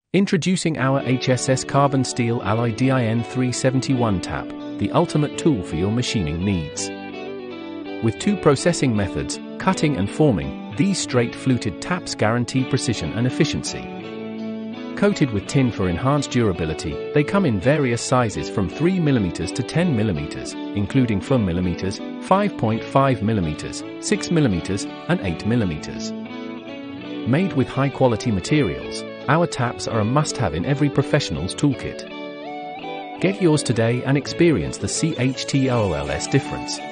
Introducing our HSS Carbon Steel Alloy DIN 371 tap, the ultimate tool for your machining needs. With 2 processing methods, cutting and forming, these straight fluted taps guarantee precision and efficiency. Coated with tin for enhanced durability, they come in various sizes from 3mm to 10mm, including 4mm, 5.5mm, 6mm, and 8mm. Made with high-quality materials, our taps are a must-have in every professional's toolkit. Get yours today and experience the CHTOOLS difference.